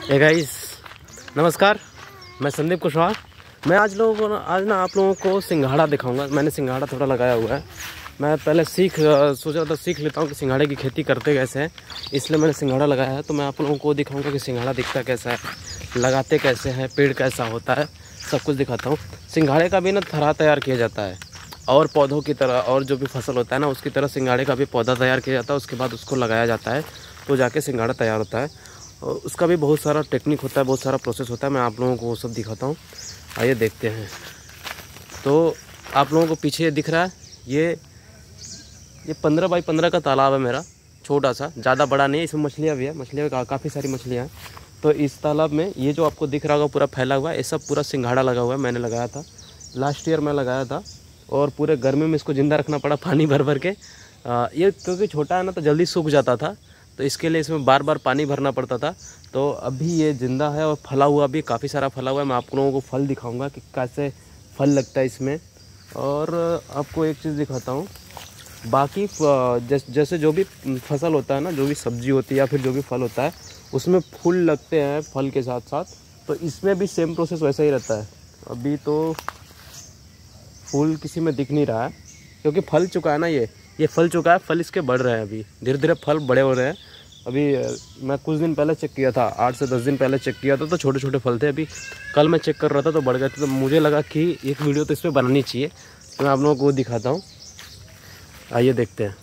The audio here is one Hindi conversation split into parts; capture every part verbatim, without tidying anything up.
हे गाइस, नमस्कार। मैं संदीप कुशवाहा। मैं आज लोगों को आज ना आप लोगों को सिंघाड़ा दिखाऊंगा। मैंने सिंघाड़ा थोड़ा लगाया हुआ है। मैं पहले सीख सोच रहा था सीख लेता हूँ कि सिंघाड़े की खेती करते कैसे हैं, इसलिए मैंने सिंघाड़ा लगाया है। तो मैं आप लोगों को दिखाऊंगा कि सिंघाड़ा दिखता कैसा है, लगाते कैसे हैं, पेड़ कैसा होता है, सब कुछ दिखाता हूँ। सिंघाड़े का भी ना थरा तैयार किया जाता है, और पौधों की तरह और जो भी फसल होता है ना उसकी तरह सिंघाड़े का भी पौधा तैयार किया जाता है। उसके बाद उसको लगाया जाता है तो जाके सिंघाड़ा तैयार होता है। और उसका भी बहुत सारा टेक्निक होता है, बहुत सारा प्रोसेस होता है। मैं आप लोगों को वो सब दिखाता हूँ, आइए देखते हैं। तो आप लोगों को पीछे दिख रहा है, ये ये पंद्रह बाई पंद्रह का तालाब है मेरा, छोटा सा, ज़्यादा बड़ा नहीं है। इसमें मछलियाँ भी है, मछलियाँ का, काफ़ी सारी मछलियाँ हैं। तो इस तालाब में ये जो आपको दिख रहा होगा पूरा फैला हुआ है, ये सब पूरा सिंघाड़ा लगा हुआ है। मैंने लगाया था लास्ट ईयर, मैं लगाया था, और पूरे गर्मी में इसको ज़िंदा रखना पड़ा पानी भर भर के। आ, ये क्योंकि छोटा है ना तो जल्दी सूख जाता था, तो इसके लिए इसमें बार बार पानी भरना पड़ता था। तो अभी ये ज़िंदा है और फला हुआ भी, काफ़ी सारा फला हुआ है। मैं आप लोगों को फल दिखाऊंगा कि कैसे फल लगता है इसमें। और आपको एक चीज़ दिखाता हूँ, बाकी जैसे जैसे जो भी फसल होता है ना, जो भी सब्जी होती है या फिर जो भी फल होता है, उसमें फूल लगते हैं फल के साथ साथ। तो इसमें भी सेम प्रोसेस वैसा ही रहता है। अभी तो फूल किसी में दिख नहीं रहा है क्योंकि फल चुका है ना, ये ये फल चुका है, फल इसके बढ़ रहे हैं। अभी धीरे धीरे फल बड़े हो रहे हैं। अभी मैं कुछ दिन पहले चेक किया था, आठ से दस दिन पहले चेक किया था, तो छोटे छोटे फल थे। अभी कल मैं चेक कर रहा था तो बढ़ गए थे। तो मुझे लगा कि एक वीडियो तो इस पर बनानी चाहिए, तो मैं आप लोगों को वो दिखाता हूँ, आइए देखते हैं।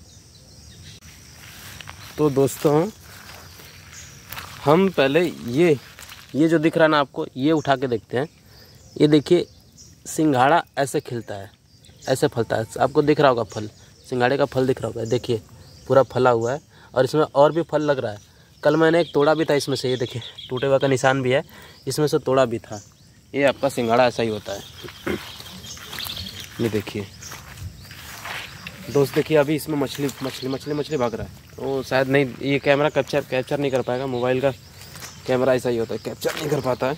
तो दोस्तों, हम पहले ये ये जो दिख रहा है ना आपको, ये उठा के देखते हैं। ये देखिए, सिंघाड़ा ऐसे खिलता है, ऐसे फलता है। आपको दिख रहा होगा फल, सिंघाड़े का फल दिख रहा होगा, देखिए पूरा फला हुआ है। और इसमें और भी फल लग रहा है। कल मैंने एक तोड़ा भी था इसमें से, ये देखिए टूटे हुआ का निशान भी है, इसमें से तोड़ा भी था। ये आपका सिंघाड़ा ऐसा ही होता है। ये देखिए दोस्त, देखिए अभी इसमें मछली मछली मछली मछली भाग रहा है। तो शायद नहीं, ये कैमरा कैप्चर कैप्चर नहीं कर पाएगा, मोबाइल का कैमरा ऐसा ही होता है, कैप्चर नहीं कर पाता है।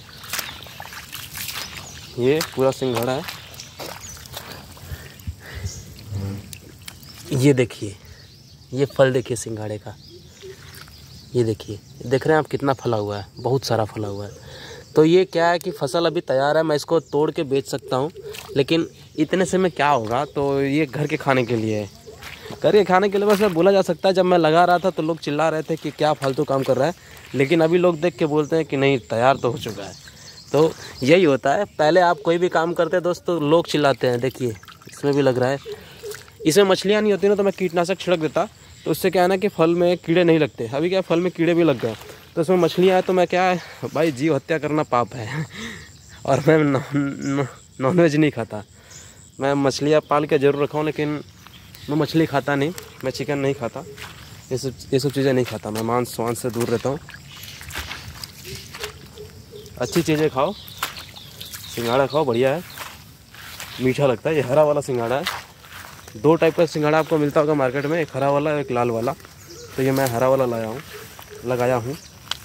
ये पूरा सिंघाड़ा है। ये देखिए, ये फल देखिए सिंघाड़े का, ये देखिए, देख रहे हैं आप कितना फला हुआ है, बहुत सारा फला हुआ है। तो ये क्या है कि फसल अभी तैयार है, मैं इसको तोड़ के बेच सकता हूँ, लेकिन इतने से में क्या होगा। तो ये घर के खाने के लिए है, घर के खाने के लिए बस बोला जा सकता है। जब मैं लगा रहा था तो लोग चिल्ला रहे थे कि क्या फालतू काम कर रहा है, लेकिन अभी लोग देख के बोलते हैं कि नहीं, तैयार तो हो चुका है। तो यही होता है, पहले आप कोई भी काम करते हैं दोस्तों, लोग चिल्लाते हैं। देखिए इसमें भी लग रहा है, इसमें मछलियाँ नहीं होती ना तो मैं कीटनाशक छिड़क देता, तो उससे क्या है ना कि फल में कीड़े नहीं लगते। अभी क्या फल में कीड़े भी लग गए, तो इसमें मछलियाँ हैं। तो मैं क्या है भाई, जीव हत्या करना पाप है। और मैं नॉन वेज नहीं खाता। मैं मछलियाँ पाल के ज़रूर रखा हूँ, लेकिन मैं मछली खाता नहीं, मैं चिकन नहीं खाता, ये सब ये सब चीज़ें नहीं खाता। मैं मांस वांस से दूर रहता हूँ। अच्छी चीज़ें खाओ, सिंघाड़ा खाओ, बढ़िया है, मीठा लगता है। ये हरा वाला सिंघाड़ा है। दो टाइप का सिंघाड़ा आपको मिलता होगा मार्केट में, एक हरा वाला, एक लाल वाला। तो ये मैं हरा वाला लाया हूँ, लगाया हूँ।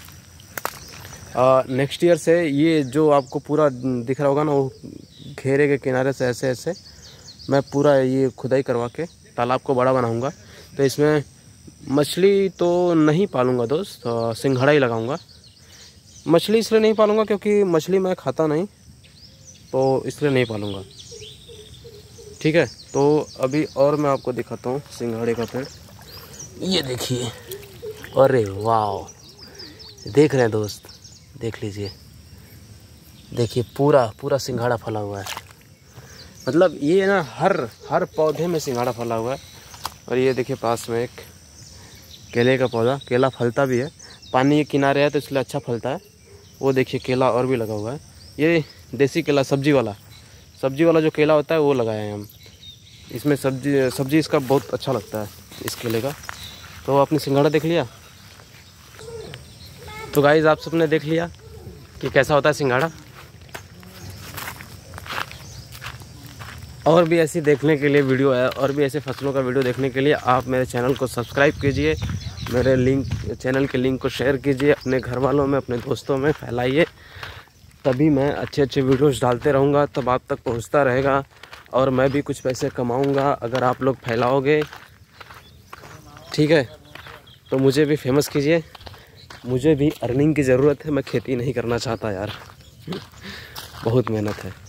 नेक्स्ट ईयर से ये जो आपको पूरा दिख रहा होगा ना, वो घेरे के किनारे से ऐसे ऐसे मैं पूरा ये खुदाई करवा के तालाब को बड़ा बनाऊँगा। तो इसमें मछली तो नहीं पालूँगा दोस्त, सिंघाड़ा ही लगाऊँगा। मछली इसलिए नहीं पालूँगा क्योंकि मछली मैं खाता नहीं, तो इसलिए नहीं पालूँगा, ठीक है। तो अभी और मैं आपको दिखाता हूँ सिंघाड़े का पेड़। ये देखिए, अरे वाह, देख रहे हैं दोस्त, देख लीजिए, देखिए पूरा पूरा सिंघाड़ा फला हुआ है। मतलब ये ना हर हर पौधे में सिंघाड़ा फला हुआ है। और ये देखिए पास में एक केले का पौधा, केला फलता भी है, पानी के किनारे है तो इसलिए अच्छा फलता है। वो देखिए केला और भी लगा हुआ है। ये देसी केला, सब्जी वाला सब्जी वाला जो केला होता है वो लगाए हैं हम। इसमें सब्जी सब्जी इसका बहुत अच्छा लगता है, इस केले का। तो आपने सिंघाड़ा देख लिया। तो गाइस, आप सबने देख लिया कि कैसा होता है सिंघाड़ा। और भी ऐसी देखने के लिए वीडियो है, और भी ऐसे फसलों का वीडियो देखने के लिए आप मेरे चैनल को सब्सक्राइब कीजिए, मेरे लिंक चैनल के लिंक को शेयर कीजिए, अपने घर वालों में, अपने दोस्तों में फैलाइए। तभी मैं अच्छे अच्छे वीडियोस डालते रहूँगा, तब आप तक पहुँचता रहेगा और मैं भी कुछ पैसे कमाऊँगा अगर आप लोग फैलाओगे, ठीक है। तो मुझे भी फेमस कीजिए, मुझे भी अर्निंग की ज़रूरत है, मैं खेती नहीं करना चाहता यार बहुत मेहनत है।